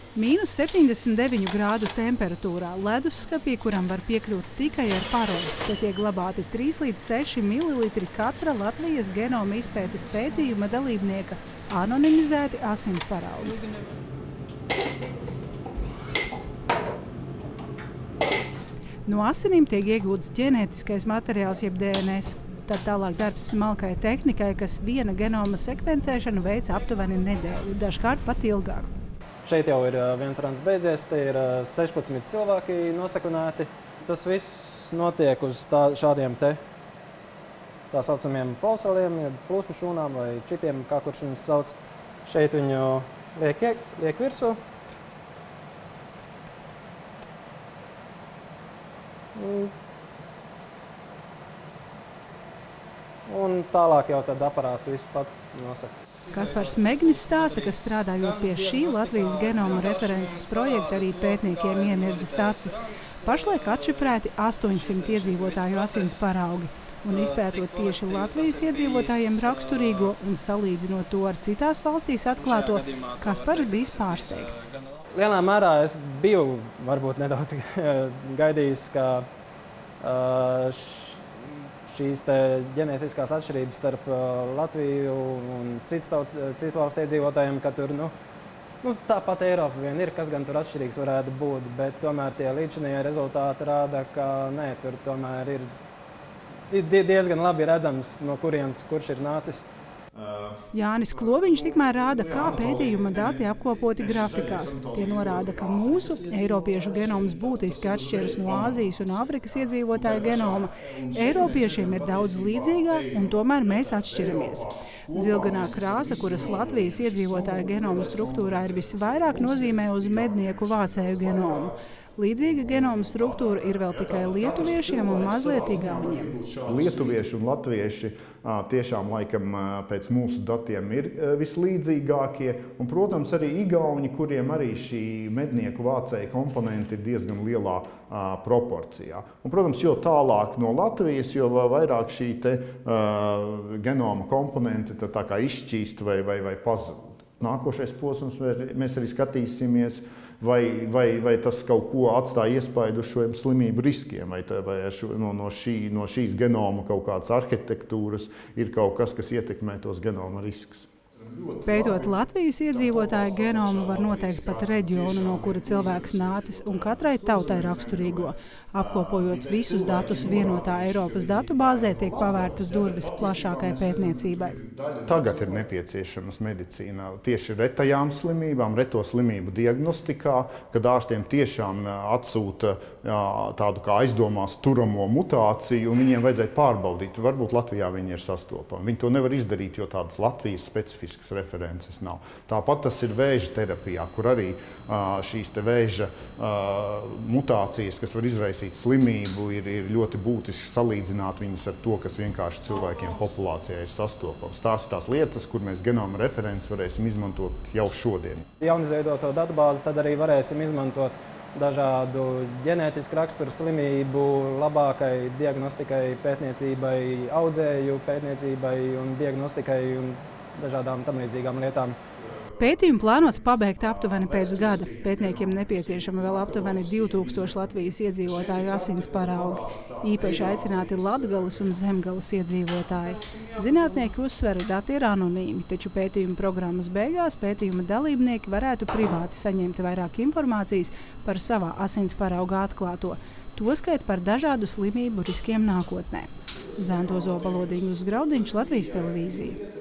–79 grādu temperatūrā leduskapī, kuram var piekļūt tikai ar paroli, te tiek glabāti 3 līdz 6 mililitri katra Latvijas genoma izpētes pētījuma dalībnieka anonimizēti asins paraugi. No asinīm tiek iegūts ģenētiskais materiāls jeb DNS. Tad tālāk darbs smalkai tehnikai, kas viena genoma sekvencēšanu veic aptuveni nedēļu, dažkārt pat ilgāk. Šeit jau ir viens rauns beidzies, te ir 16 cilvēki nosekvenēti. Tas viss notiek uz šādiem te tā saucamiem folsoliem, plūsmu šūnām vai čipiem, kā kurš viņus sauc. Šeit viņu liek virsū. Un tālāk jau tad aparāts visu pats nosaka. Kaspars Megnis stāsta, ka strādājot pie šī Latvijas genoma references projekta arī pētniekiem iemirdzas acis. Pašlaik atšifrēti 800 iedzīvotāju asins paraugi. Un izpētot tieši Latvijas iedzīvotājiem raksturīgo un salīdzinot to ar citās valstīs atklāto, Kaspars bijis pārsteigts. Lielā mērā es biju varbūt nedaudz gaidījis, ka šīs ģenētiskās atšķirības starp Latviju un citu valstu iedzīvotājiem, ka tur tāpat Eiropa vien ir, kas gan tur atšķirīgs varētu būt, bet tomēr tie līdzinājie rezultāti rāda, ka nē, tur tomēr ir diezgan labi redzams, no kurš ir nācis. Jānis Kloviņš tikmēr rāda, kā pētījuma dati apkopoti grafikās. Tie norāda, ka mūsu eiropiešu genoms būtiski atšķiras no Āzijas un Āfrikas iedzīvotāju genoma. Eiropiešiem ir daudz līdzīgāk, un tomēr mēs atšķiramies. Zilganā krāsa, kuras Latvijas iedzīvotāju genoma struktūrā ir visvairāk, nozīmē uz mednieku vācēju genomu. Līdzīga genoma struktūra ir vēl tikai lietuviešiem un mazliet igauņiem. Lietuvieši un latvieši tiešām laikam pēc mūsu datiem ir vislīdzīgākie. Un, protams, arī igauņi, kuriem arī šī mednieku vācēja komponenti ir diezgan lielā proporcijā. Un, protams, jo tālāk no Latvijas, jo vairāk šī genoma komponenti tā kā izšķīst vai pazūd. Nākošais posms mēs arī skatīsimies, vai tas kaut ko atstāja iespaidu uz šiem slimību riskiem, vai no šīs genoma kaut kādas arhitektūras ir kaut kas, kas ietekmē tos genoma riskus. Pētot Latvijas iedzīvotāju genomu, var noteikt pat reģionu, no kura cilvēks nācis, un katrai tautai raksturīgo. Apkopojot visus datus vienotā Eiropas datubāzē, tiek pavērtas durvis plašākai pētniecībai. Tagad ir nepieciešamas medicīnā tieši retajām slimībām, reto slimību diagnostikā, kad ārstiem tiešām atsūta tādu kā aizdomās turamo mutāciju, un viņiem vajadzēja pārbaudīt. Varbūt Latvijā viņi ir sastopami. Viņi to nevar izdarīt, jo tādas Latvijas specifiskas references nav. Tāpat tas ir vēža terapijā, kur arī šīs vēža mutācijas, kas var izraisīt slimību, ir ļoti būtiski salīdzināt viņas ar to, kas vienkārši cilvēkiem populācijā ir sastopams. Tās ir tās lietas, kur mēs genoma references varēsim izmantot jau šodien. Jaunizveidoto datubāzi tad arī varēsim izmantot dažādu ģenētisku raksturu slimību labākai diagnostikai, pētniecībai, audzēju pētniecībai un diagnostikai un dažādām tam līdzīgām lietām. Pētījumu plānots pabeigt aptuveni pēc gada. Pētniekiem nepieciešama vēl aptuveni 2000 Latvijas iedzīvotāju asins paraugi. Īpaši aicināti Latgales un Zemgales iedzīvotāji. Zinātnieki uzsver, dati ir anonīmi, taču pētījuma programmas beigās pētījuma dalībnieki varētu privāti saņemt vairāk informācijas par savā asins parauga atklāto. Toskait par dažādu slimību riskiem nākotnē. Zēnto Zobalodiņu uz Graudiņš, Latvijas televīzija.